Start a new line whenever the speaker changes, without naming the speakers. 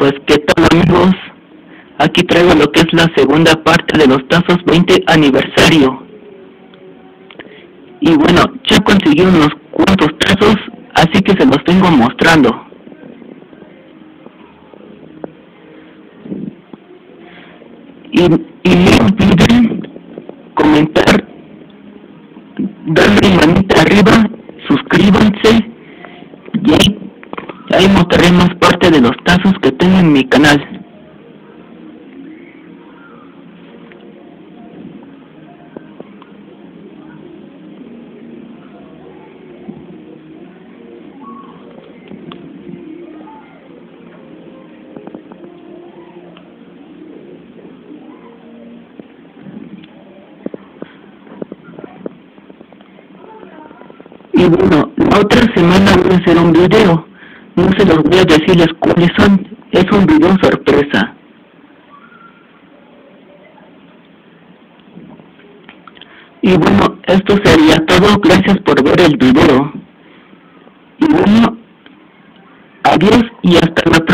Pues qué tal, amigos, aquí traigo lo que es la segunda parte de los tazos 20 aniversario. Y bueno, ya conseguí unos cuantos tazos, así que se los vengo mostrando. Y no olviden comentar, darle manita arriba, suscríbanse y ahí mostraré más parte de los tazos que tengo en mi canal. Y bueno, la otra semana voy a hacer un video, no se los voy a decirles cuáles son, es un video sorpresa. Y bueno, esto sería todo, gracias por ver el video. Y bueno, adiós y hasta la próxima.